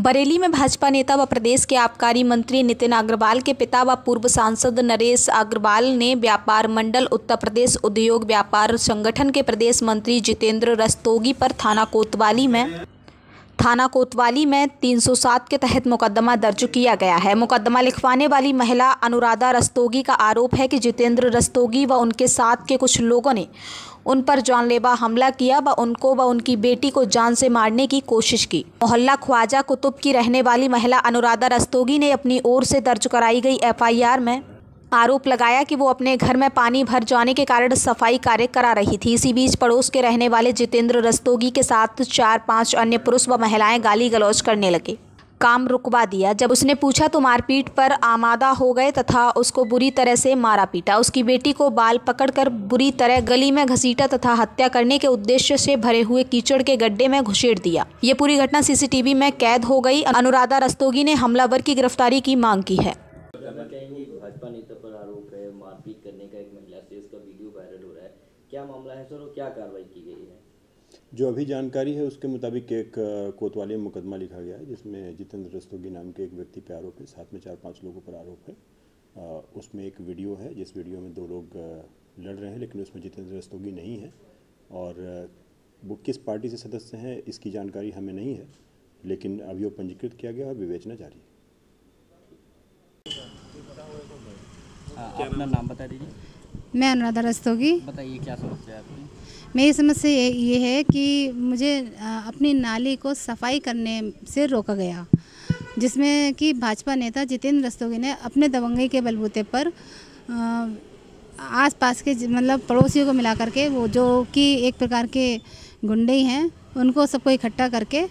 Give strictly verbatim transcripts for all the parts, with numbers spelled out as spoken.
बरेली में भाजपा नेता व प्रदेश के आबकारी मंत्री नितिन अग्रवाल के पिता व पूर्व सांसद नरेश अग्रवाल ने व्यापार मंडल उत्तर प्रदेश उद्योग व्यापार संगठन के प्रदेश मंत्री जितेंद्र रस्तोगी पर थाना कोतवाली में थाना कोतवाली में तीन सौ सात के तहत मुकदमा दर्ज किया गया है। मुकदमा लिखवाने वाली महिला अनुराधा रस्तोगी का आरोप है कि जितेंद्र रस्तोगी व उनके साथ के कुछ लोगों ने उन पर जानलेवा हमला किया व उनको व उनकी बेटी को जान से मारने की कोशिश की। मोहल्ला ख्वाजा कुतुब की रहने वाली महिला अनुराधा रस्तोगी ने अपनी ओर से दर्ज कराई गई एफ आई आर में आरोप लगाया कि वो अपने घर में पानी भर जाने के कारण सफाई कार्य करा रही थी। इसी बीच पड़ोस के रहने वाले जितेंद्र रस्तोगी के साथ चार पांच अन्य पुरुष व महिलाएं गाली गलौज करने लगे। काम रुकवा दिया। जब उसने पूछा तो मारपीट पर आमादा हो गए तथा उसको बुरी तरह से मारा पीटा। उसकी बेटी को बाल पकड़कर बुरी तरह गली में घसीटा तथा हत्या करने के उद्देश्य से भरे हुए कीचड़ के गड्ढे में घुसेड़ दिया। ये पूरी घटना सी सी टी वी में कैद हो गई। अनुराधा रस्तोगी ने हमलावर की गिरफ्तारी की मांग की है। भाजपा नेता पर आरोप है मारपीट करने का, एक महिला से इसका वीडियो वायरल हो रहा है, क्या मामला है सर और क्या कार्रवाई की गई है? जो अभी जानकारी है उसके मुताबिक एक कोतवाली में मुकदमा लिखा गया है जिसमें जितेंद्र रस्तोगी नाम के एक व्यक्ति पर आरोप है, साथ में चार पांच लोगों पर आरोप है। उसमें एक वीडियो है जिस वीडियो में दो लोग लड़ रहे हैं, लेकिन उसमें जितेंद्र रस्तोगी नहीं है और वो किस पार्टी से सदस्य हैं इसकी जानकारी हमें नहीं है, लेकिन अभी वो पंजीकृत किया गया और विवेचना जारी है। अपना नाम बता दीजिए। मैं अनुराधा रस्तोगी। बताइए क्या समस्या है आपकी? मेरी समस्या ये ये है कि मुझे अपनी नाली को सफाई करने से रोका गया, जिसमें कि भाजपा नेता जितेंद्र रस्तोगी ने अपने दबंगई के बलबूते पर आसपास के मतलब पड़ोसियों को मिला करके, वो जो कि एक प्रकार के गुंडे हैं, उनको सबको इकट्ठा करके,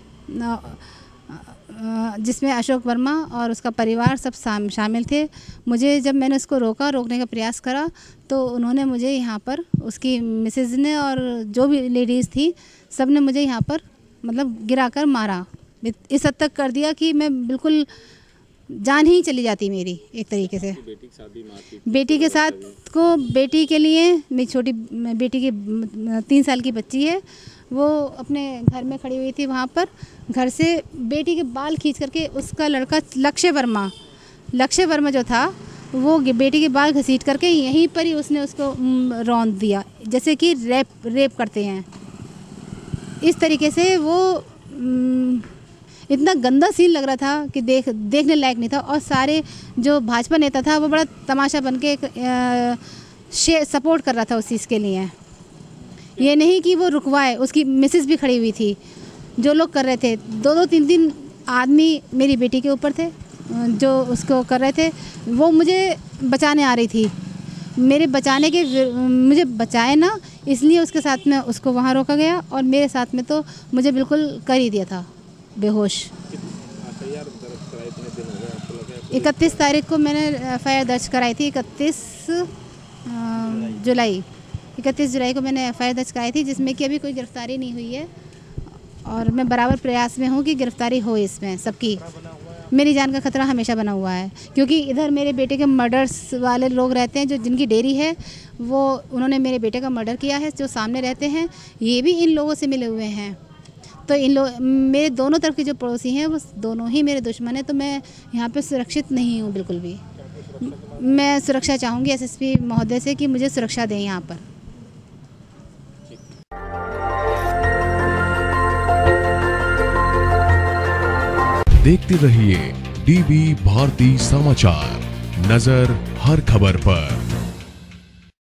जिसमें अशोक वर्मा और उसका परिवार सब शामिल थे। मुझे जब मैंने उसको रोका रोकने का प्रयास करा तो उन्होंने मुझे यहाँ पर, उसकी मिसेज ने और जो भी लेडीज़ थी सब ने मुझे यहाँ पर मतलब गिराकर मारा। इस हद तक कर दिया कि मैं बिल्कुल जान ही चली जाती मेरी एक तरीके से। बेटी के साथ भी मारपीट, बेटी के साथ को बेटी के लिए, मेरी छोटी बेटी की तीन साल की बच्ची है, वो अपने घर में खड़ी हुई थी। वहाँ पर घर से बेटी के बाल खींच करके उसका लड़का लक्ष्य वर्मा लक्ष्य वर्मा जो था वो बेटी के बाल घसीट करके यहीं पर ही उसने उसको रौंद दिया, जैसे कि रेप रेप करते हैं। इस तरीके से वो इतना गंदा सीन लग रहा था कि देख देखने लायक नहीं था। और सारे जो भाजपा नेता था वो बड़ा तमाशा बन के सपोर्ट कर रहा था उस चीज़ के लिए। ये नहीं कि वो रुकवाए, उसकी मिसेस भी खड़ी हुई थी। जो लोग कर रहे थे, दो दो तीन तीन आदमी मेरी बेटी के ऊपर थे जो उसको कर रहे थे। वो मुझे बचाने आ रही थी, मेरे बचाने के मुझे बचाए ना, इसलिए उसके साथ में उसको वहाँ रोका गया और मेरे साथ में तो मुझे बिल्कुल कर ही दिया था बेहोश। इकतीस तारीख को मैंने एफ आई आर दर्ज कराई थी। इकतीस जुलाई इकतीस जुलाई को मैंने एफ आई आर दर्ज कराई थी, जिसमें कि अभी कोई गिरफ्तारी नहीं हुई है और मैं बराबर प्रयास में हूँ कि गिरफ्तारी हो इसमें सबकी। मेरी जान का खतरा हमेशा बना हुआ है, क्योंकि इधर मेरे बेटे के मर्डर्स वाले लोग रहते हैं, जो जिनकी डेयरी है, वो उन्होंने मेरे बेटे का मर्डर किया है। जो सामने रहते हैं ये भी इन लोगों से मिले हुए हैं। तो इन लोग, मेरे दोनों तरफ के जो पड़ोसी हैं वो दोनों ही मेरे दुश्मन हैं। तो मैं यहाँ पे सुरक्षित नहीं हूँ बिल्कुल भी। मैं सुरक्षा चाहूँगी एस एस पी महोदय से कि मुझे सुरक्षा दें यहाँ पर। देखते रहिए डी बी भारती समाचार, नजर हर खबर पर।